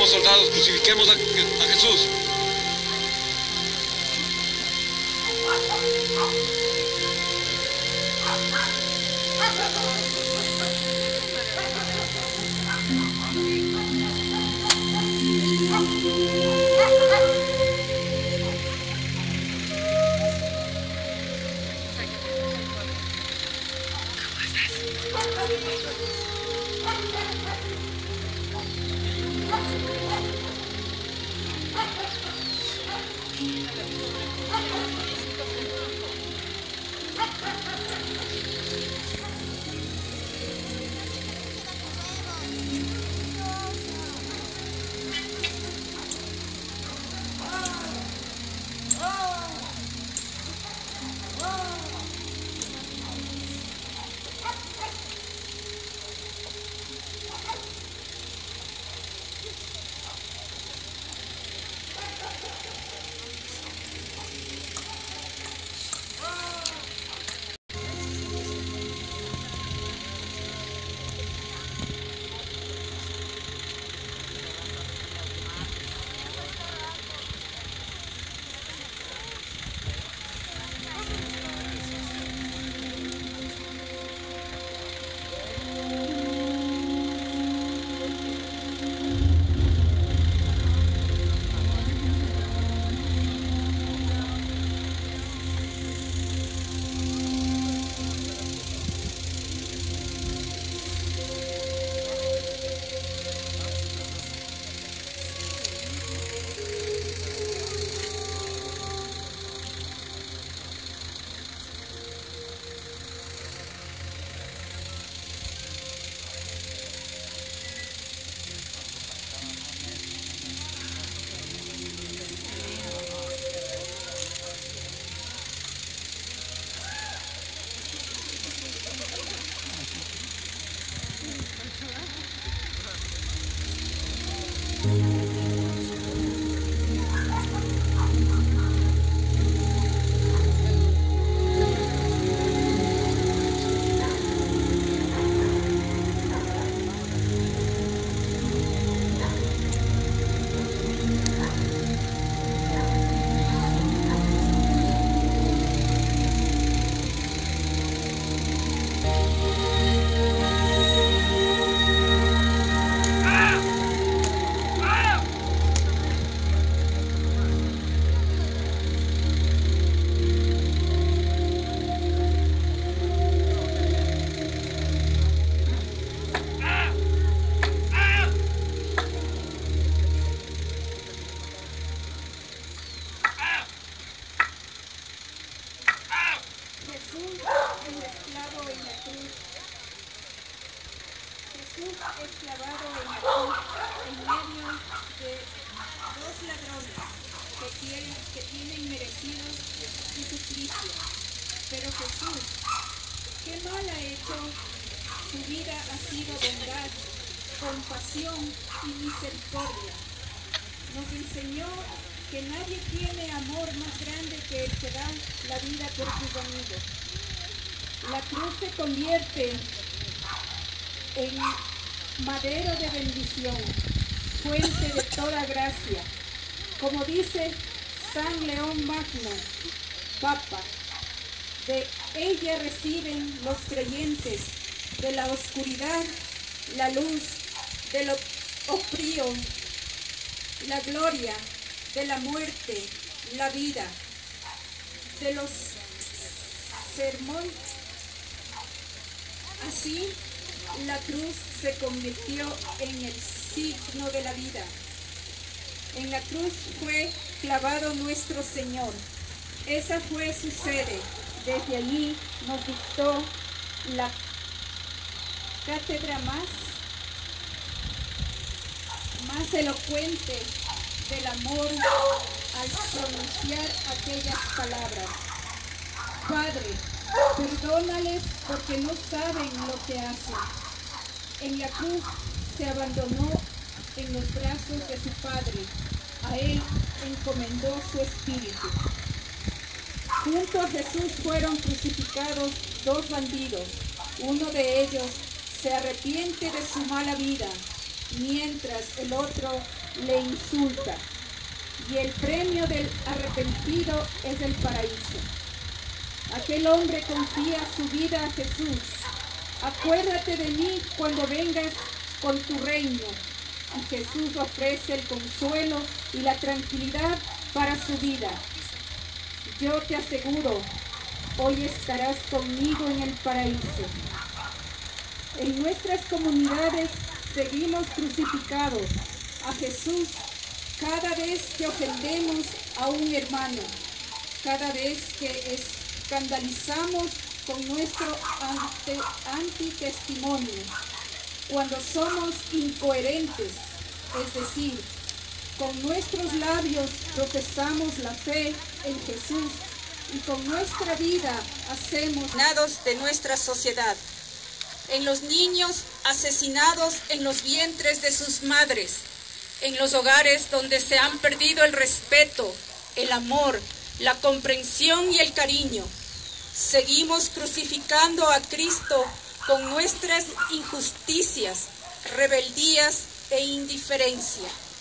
somos soldados, crucifiquemos a Jesús. Clavado en la cruz en medio de dos ladrones que tienen merecido su suplicio. Pero Jesús, ¿qué mal ha hecho? Su vida ha sido bondad, compasión y misericordia. Nos enseñó que nadie tiene amor más grande que el que da la vida por sus amigos. La cruz se convierte en madero de bendición, fuente de toda gracia. Como dice San León Magno, Papa, de ella reciben los creyentes de la oscuridad la luz, del oprío la gloria, de la muerte la vida, de los sermones. Así, la cruz se convirtió en el signo de la vida. En la cruz fue clavado nuestro Señor. Esa fue su sede. Desde allí nos dictó la cátedra más elocuente del amor al pronunciar aquellas palabras. Padre, perdónales porque no saben lo que hacen. En la cruz se abandonó en los brazos de su Padre. A él encomendó su espíritu. Junto a Jesús fueron crucificados dos bandidos. Uno de ellos se arrepiente de su mala vida, mientras el otro le insulta, y el premio del arrepentido es el paraíso. Aquel hombre confía su vida a Jesús. Acuérdate de mí cuando vengas con tu reino. Y Jesús ofrece el consuelo y la tranquilidad para su vida. Yo te aseguro, hoy estarás conmigo en el paraíso. En nuestras comunidades seguimos crucificados a Jesús cada vez que ofendemos a un hermano, cada vez que escandalizamos con nuestro antitestimonio, cuando somos incoherentes, es decir, con nuestros labios profesamos la fe en Jesús y con nuestra vida hacemos de nuestra sociedad. En los niños asesinados en los vientres de sus madres, en los hogares donde se han perdido el respeto, el amor, la comprensión y el cariño. Seguimos crucificando a Cristo con nuestras injusticias, rebeldías e indiferencia.